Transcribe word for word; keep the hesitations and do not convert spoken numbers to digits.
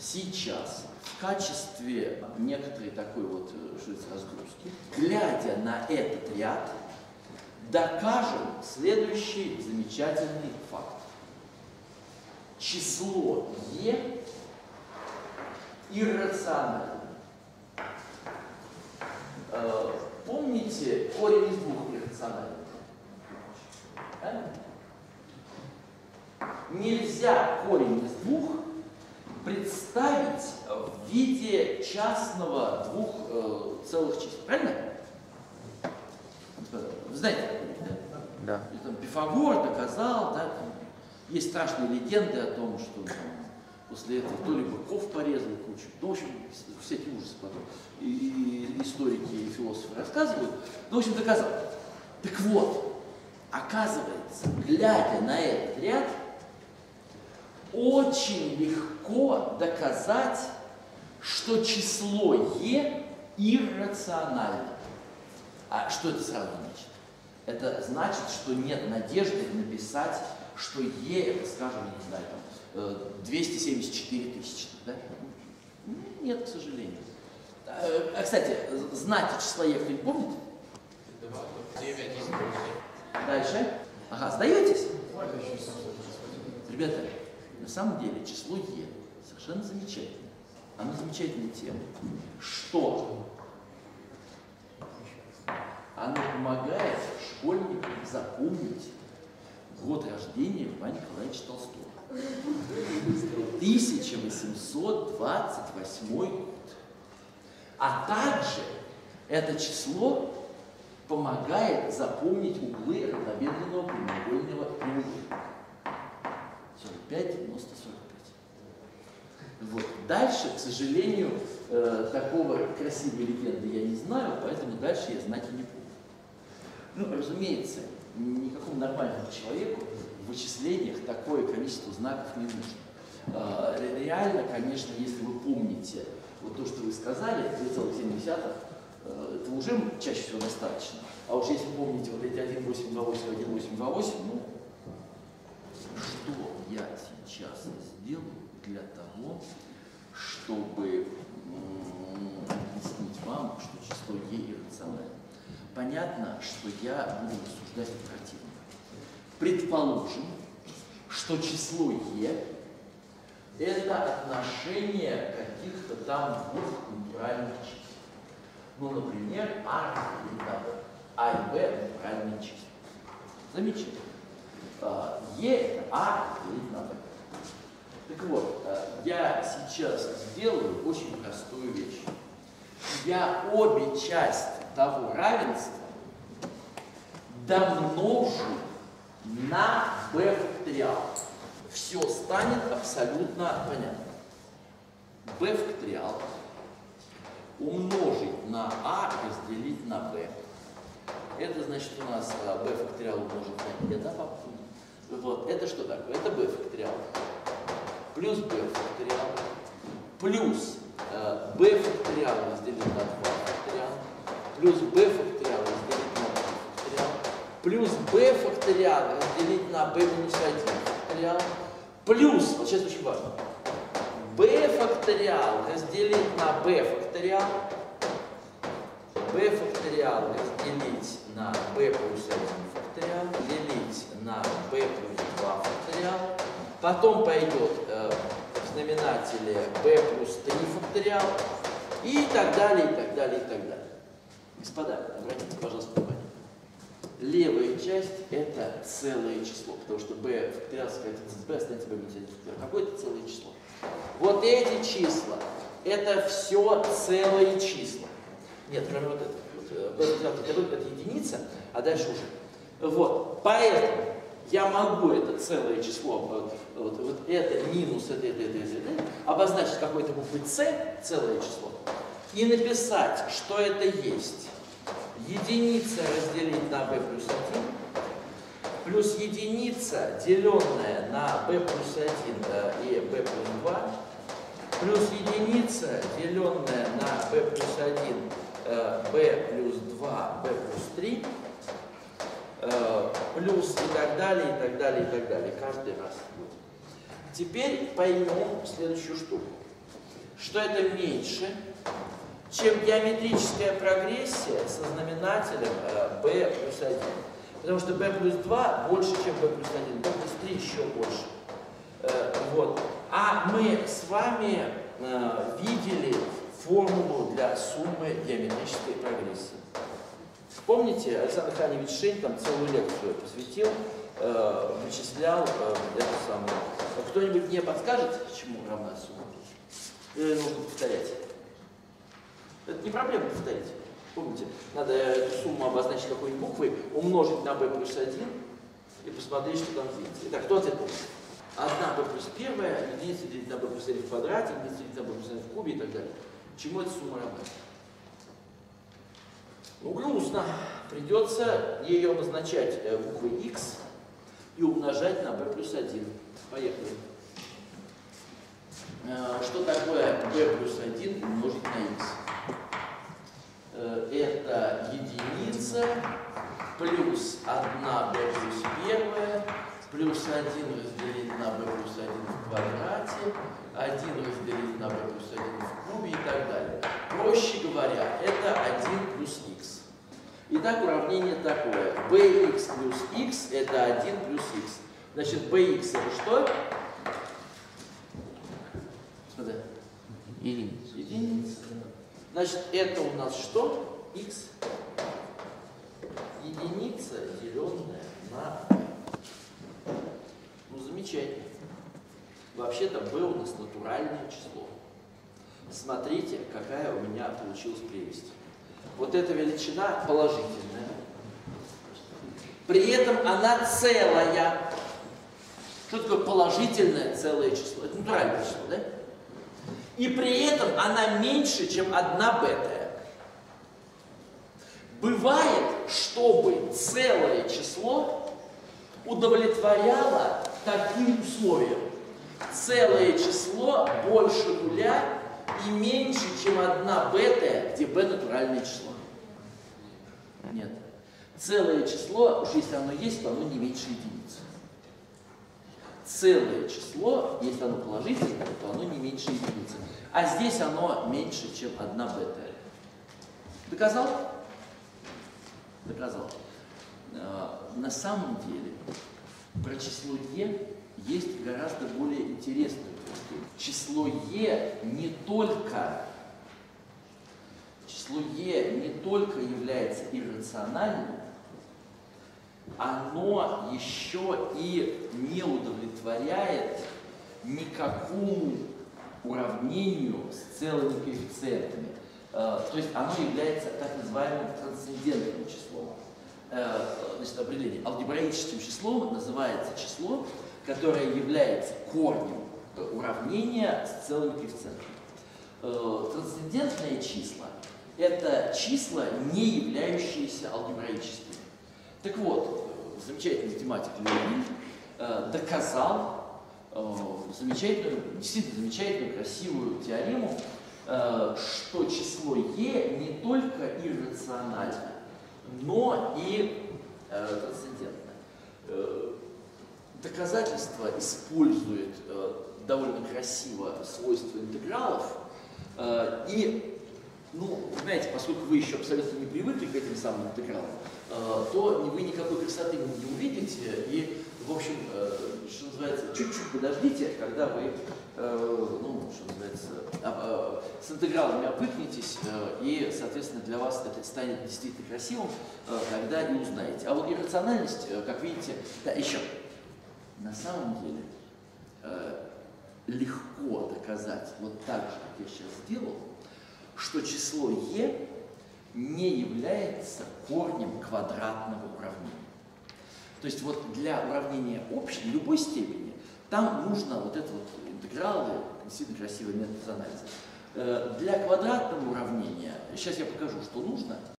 сейчас в качестве некоторой такой вот разгрузки, глядя на этот ряд, докажем следующий замечательный факт. Число Е иррационально. Э, помните корень из двух иррациональных? А? Нельзя корень из двух представить в виде частного двух э, целых чисел. Правильно? Вы знаете, да? Да. Там Пифагор доказал, да, там, есть страшные легенды о том, что там, после этого то ли быков порезал кучу. Ну, в общем, все эти ужасы потом и, и историки, и философы рассказывают. Ну, в общем, доказал. Так вот, оказывается, глядя на этот ряд, очень легко доказать, что число Е иррационально. А что это сразу значит? Это значит, что нет надежды написать, что Е это, скажем, я не знаю, там, двести семьдесят четыре тысячи. Да? Нет, к сожалению. А, кстати, знаки числа Е кто-нибудь помнит? девять. Дальше. Ага, сдаетесь? Ребята, на самом деле число Е совершенно замечательное. Оно замечательное тем, что оно помогает школьникам запомнить год рождения Льва Николаевича Толстого. тысяча восемьсот двадцать восьмой год. А также это число помогает запомнить углы равнобедренного прямоугольного треугольника. сорок пять, девяносто, сорок пять. Вот. Дальше, к сожалению, э, такого красивой легенды я не знаю, поэтому дальше я знаки не помню. Ну, разумеется, никакому нормальному человеку в вычислениях такое количество знаков не нужно. Э, реально, конечно, если вы помните вот то, что вы сказали, две целых семь десятых, э, это уже чаще всего достаточно. А уж если помните вот эти один восемь два восемь, один восемь два восемь, ну, что я сейчас сделаю для того, чтобы объяснить вам, что число Е иррационально? Понятно, что я буду рассуждать оперативно. Предположим, что число Е – это отношение каких-то там двух натуральных чисел. Ну, например, А и на Б. А и Б – натуральные числа. Замечательно. Е – это А делить на Б. Так вот, я сейчас сделаю очень простую вещь. Я обе части того равенства домножу на b факториал. Все станет абсолютно понятно. b факториал умножить на а разделить на b. Это значит у нас b факториал умножить на e, да, папа? Вот, это что такое? Это b факториал плюс b факториал плюс э, b факториал разделить на два факториал плюс b факториал разделить на три факториал плюс b факториал разделить на b минус один факториал плюс, вот сейчас очень важно, b факториал разделить на b факториал, b факториал разделить на b плюс один факториал, делить на b плюс два факториал, потом пойдет э, в знаменателе b плюс три факториал и так далее, и так далее, и так далее. Господа, обратите, пожалуйста, внимание. Левая часть – это целое число, потому что b факториал сократится с b, останется b минус один факториал. Какое-то целое число. Вот эти числа – это все целые числа. Нет, кроме вот этого. Вот, b факториал это единица, а дальше уже. Вот, поэтому я могу это целое число, вот, вот, вот это минус это, это, это, это, это, обозначить какой-то буквой c, целое число, и написать, что это есть единица разделить на b плюс один, плюс единица, деленная на b плюс один э, и b плюс два, плюс единица, деленная на b плюс один, э, b плюс два, b плюс три, э, плюс и так далее, и так далее, и так далее, каждый раз. Теперь поймем следующую штуку. что это меньше, чем геометрическая прогрессия со знаменателем э, b плюс один. Потому что b плюс два больше, чем b плюс один, b плюс три еще больше. Э, вот. А мы с вами э, видели формулу для суммы геометрической прогрессии. Помните, Александр Ханевич Шень там целую лекцию посвятил, э, вычислял э, эту самую. Кто-нибудь мне подскажет, чему равна сумма? Или нужно повторять? Это не проблема повторить. Помните, надо эту сумму обозначить какой-нибудь буквой, умножить на b плюс один и посмотреть, что там видите. Итак, кто ответ помнит? одна b плюс первая, единица делить на b плюс один в квадрате, единица делить на b плюс один в кубе и так далее. Чему эта сумма равна? Ну, грустно. Придется ее обозначать буквой x и умножать на b плюс один. Поехали. Что такое b плюс один умножить на x? Это единица плюс одна b плюс первая плюс один разделить на b плюс один в квадрате, один разделить на b плюс один в кубе и так далее. Проще говоря, это один плюс x. Итак, уравнение такое. bx плюс x это один плюс x. Значит, bx это что? Смотри. Единица. Единица. Значит, это у нас что? X. Единица, деленная на... Ну, замечательно. Вообще-то b у нас натуральное число. Смотрите, какая у меня получилась прелесть. Вот эта величина положительная. При этом она целая. Что такое положительное целое число? Это натуральное число, да? И при этом она меньше, чем одна бета. Бывает, чтобы целое число удовлетворяло таким условиям. Целое число больше нуля и меньше, чем одна бета, где b натуральное число. Нет. Целое число, уж если оно есть, то оно не меньше единицы. Целое число, если оно положительное, то оно не меньше единицы. А здесь оно меньше, чем одна бета. Доказал? Доказал. На самом деле, про число e есть гораздо более интересное утверждение. Число e не только, число e не только является иррациональным, оно еще и не удовлетворяет никакому уравнению с целыми коэффициентами. То есть оно является так называемым трансцендентным числом. Значит, определение. Алгебраическим числом называется число, которое является корнем уравнения с целыми коэффициентами. Трансцендентные числа – это числа, не являющиеся алгебраическими. Так вот, замечательный математик Леонид доказал замечательную, действительно замечательную, красивую теорему, что число e не только иррационально, но и трансцендентно. Доказательство использует довольно красиво свойства интегралов. И, ну, знаете, поскольку вы еще абсолютно не привыкли к этим самым интегралам, то вы никакой красоты не увидите. И, в общем, что называется, чуть-чуть подождите, когда вы, ну, что называется, с интегралами опыкнетесь, и, соответственно, для вас это станет действительно красивым, тогда и узнаете. А вот иррациональность, как видите, да, еще. На самом деле, легко доказать, вот так же, как я сейчас сделал, что число e не является корнем квадратного уравнения. То есть вот для уравнения общей, любой степени, там нужно вот это вот интегралы, действительно красивый метод анализа. Для квадратного уравнения, сейчас я покажу, что нужно.